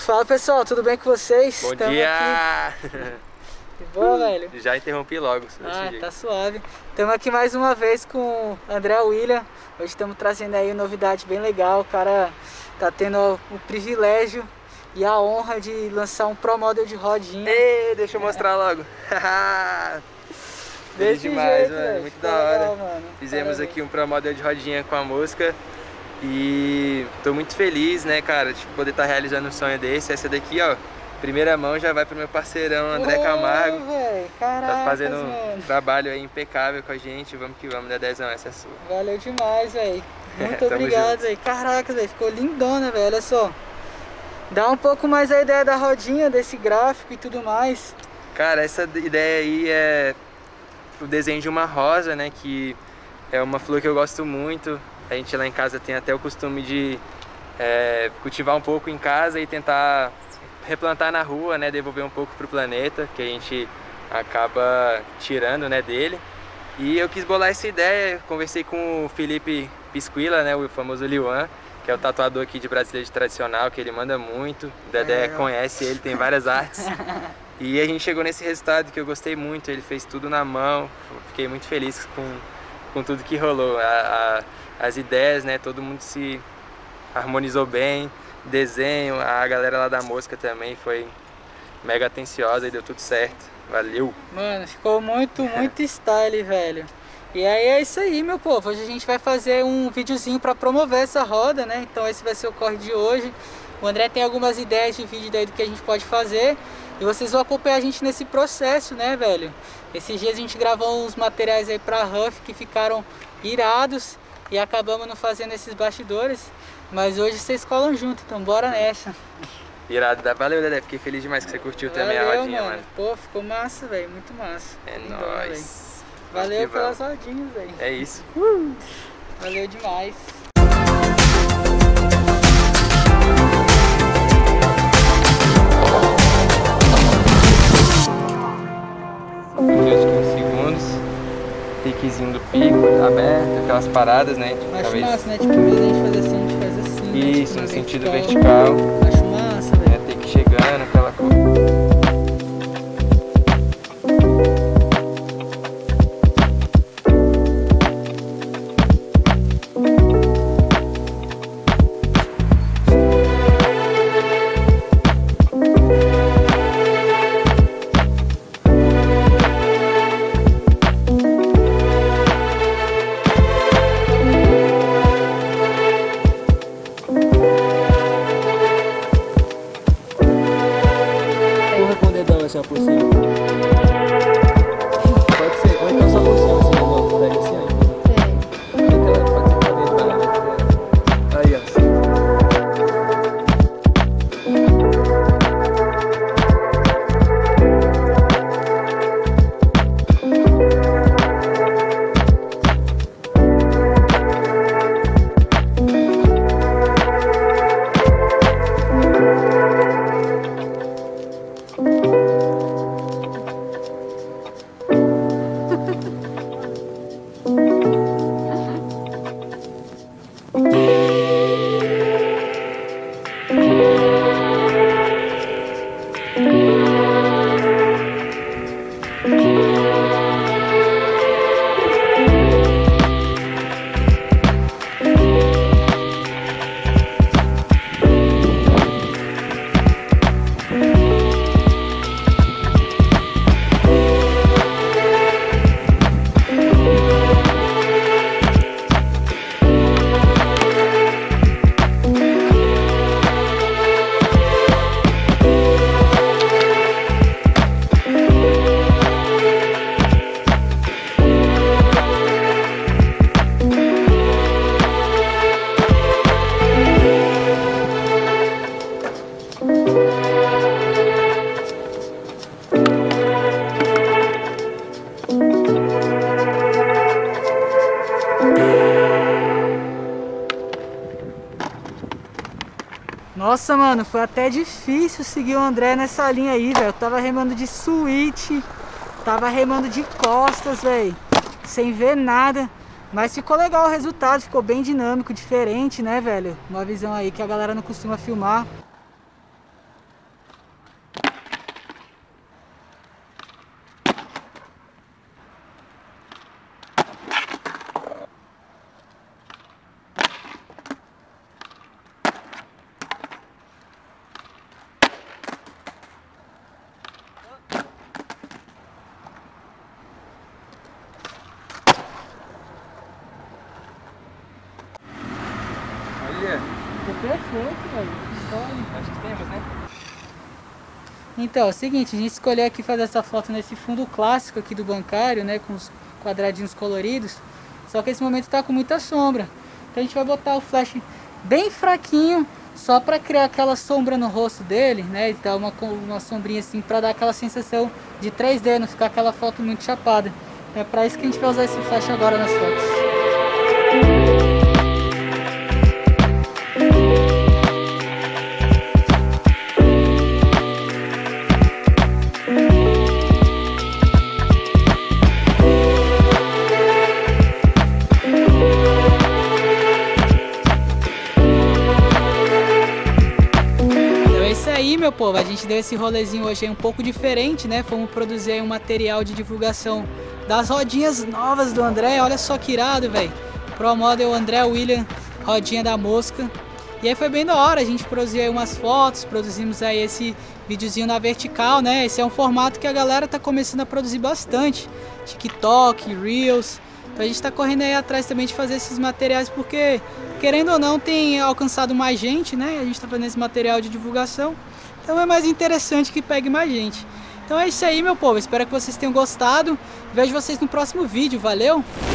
Fala pessoal, tudo bem com vocês? Bom dia! De boa, velho? Já interrompi logo. Tá suave. Estamos aqui mais uma vez com o André William. Hoje estamos trazendo aí uma novidade bem legal. O cara tá tendo o privilégio e a honra de lançar um Pro Model de rodinha. Ei, deixa eu mostrar logo. Feliz demais, mano. Muito da hora. Legal, mano. Fizemos aqui um Pro Model de rodinha com a música. E tô muito feliz, né, cara, de poder estar realizando um sonho desse. Essa daqui, ó, primeira mão já vai pro meu parceirão André Camargo. Caracas, tá fazendo um trabalho aí impecável com a gente. Vamos que vamos, né, Dezão, essa é sua. Valeu demais, velho. Muito obrigado, velho. Caraca, velho, ficou lindona, velho. Olha só. Dá um pouco mais a ideia da rodinha, desse gráfico e tudo mais. Cara, essa ideia aí é o desenho de uma rosa, né, que é uma flor que eu gosto muito. A gente lá em casa tem até o costume de cultivar um pouco em casa e tentar replantar na rua, né, devolver um pouco pro planeta, que a gente acaba tirando, né, dele. E eu quis bolar essa ideia, conversei com o Felipe Pisquila, né, o famoso Liuan, que é o tatuador aqui de brasileiro tradicional, que ele manda muito. O Dedé conhece ele, tem várias artes. E a gente chegou nesse resultado que eu gostei muito, ele fez tudo na mão, fiquei muito feliz com tudo que rolou. As ideias, né, todo mundo se harmonizou bem, desenho, a galera lá da mosca também foi mega atenciosa e deu tudo certo, valeu! Mano, ficou muito style, velho. E aí é isso aí, meu povo, hoje a gente vai fazer um videozinho pra promover essa roda, né, então esse vai ser o corre de hoje. O André tem algumas ideias de vídeo daí do que a gente pode fazer e vocês vão acompanhar a gente nesse processo, né, velho. Esses dias a gente gravou uns materiais aí pra Huff que ficaram irados e acabamos não fazendo esses bastidores, mas hoje vocês colam junto, então bora nessa. Irado, valeu, Dedé, fiquei feliz demais que você curtiu também a rodinha, mano. Pô, ficou massa, velho, muito massa. É nóis. Valeu pelas rodinhas, velho. É isso. Valeu demais. Piquezinho do pico, aberto, aquelas paradas, né? Acho talvez... massa, né? Tipo, em vez de a gente fazer assim, a gente faz assim. Isso, né? No sentido vertical. Acho massa, velho. Tem que ir chegando, aquela coisa. Por cima. Pode ser, ou então só por cima, assim, ó, pega assim aí. Pode ser pra dentro, vai lá dentro. Aí, ó. Nossa, mano, foi até difícil seguir o André nessa linha aí, velho. Eu tava remando de switch, tava remando de costas, velho, sem ver nada. Mas ficou legal o resultado, ficou bem dinâmico, diferente, né, velho? Uma visão aí que a galera não costuma filmar. temos, né? Então, é o seguinte, a gente escolheu aqui fazer essa foto nesse fundo clássico aqui do bancário, né, com os quadradinhos coloridos, só que esse momento tá com muita sombra. Então a gente vai botar o flash bem fraquinho, só para criar aquela sombra no rosto dele, né, e dar uma sombrinha assim, para dar aquela sensação de 3D, não ficar aquela foto muito chapada. É para isso que a gente vai usar esse flash agora nas fotos. Aí, meu povo, a gente deu esse rolezinho hoje aí um pouco diferente, né? Fomos produzir aí um material de divulgação das rodinhas novas do André. Olha só que irado, velho. Pro Model André William, rodinha da mosca. E aí foi bem da hora, a gente produziu aí umas fotos, produzimos aí esse videozinho na vertical, né? Esse é um formato que a galera tá começando a produzir bastante. TikTok, Reels. Então a gente tá correndo aí atrás também de fazer esses materiais porque, querendo ou não, tem alcançado mais gente, né? A gente tá fazendo esse material de divulgação. Então é mais interessante que pegue mais gente. Então é isso aí, meu povo. Espero que vocês tenham gostado. Vejo vocês no próximo vídeo. Valeu!